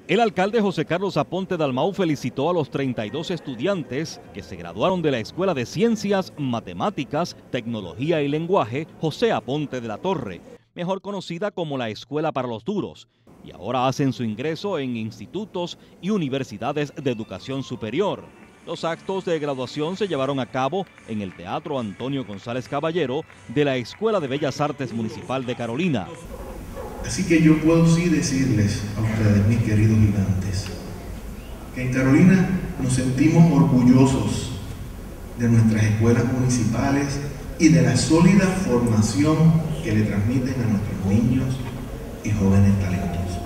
El alcalde José Carlos Aponte Dalmau felicitó a los 32 estudiantes que se graduaron de la Escuela de Ciencias, Matemáticas, Tecnología y Lenguaje José Aponte de la Torre, mejor conocida como la Escuela para los Duros, y ahora hacen su ingreso en institutos y universidades de educación superior. Los actos de graduación se llevaron a cabo en el Teatro Antonio González Caballero de la Escuela de Bellas Artes Municipal de Carolina. Así que yo puedo sí decirles a ustedes, mis queridos gigantes, que en Carolina nos sentimos orgullosos de nuestras escuelas municipales y de la sólida formación que le transmiten a nuestros niños y jóvenes talentosos.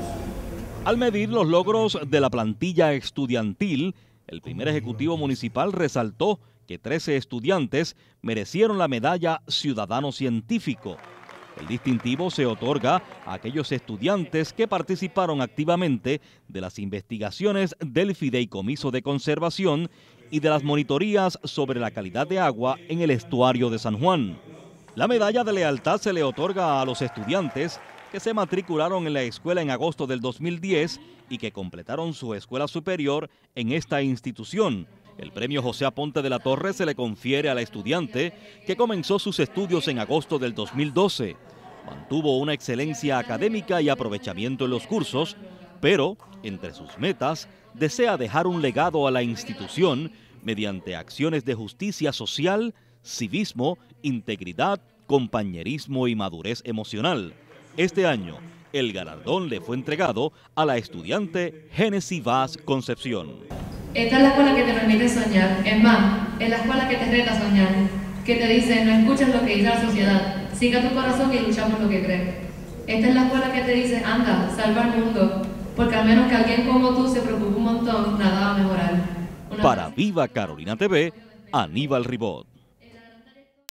Al medir los logros de la plantilla estudiantil, el primer ejecutivo municipal resaltó que 13 estudiantes merecieron la medalla Ciudadano Científico. El distintivo se otorga a aquellos estudiantes que participaron activamente de las investigaciones del Fideicomiso de Conservación y de las monitorías sobre la calidad de agua en el estuario de San Juan. La medalla de lealtad se le otorga a los estudiantes que se matricularon en la escuela en agosto del 2010 y que completaron su escuela superior en esta institución. El premio José Aponte de la Torre se le confiere a la estudiante que comenzó sus estudios en agosto del 2012. Mantuvo una excelencia académica y aprovechamiento en los cursos, pero, entre sus metas, desea dejar un legado a la institución mediante acciones de justicia social, civismo, integridad, compañerismo y madurez emocional. Este año, el galardón le fue entregado a la estudiante Génesis Vaz Concepción. Esta es la escuela que te permite soñar. Es más, es la escuela que te reta a soñar, que te dice, no escuches lo que dice la sociedad, siga tu corazón y lucha por lo que crees. Esta es la escuela que te dice, anda, salva al mundo, porque al menos que alguien como tú se preocupe un montón, nada va a mejorar. Para Viva Carolina TV, Aníbal Ribot.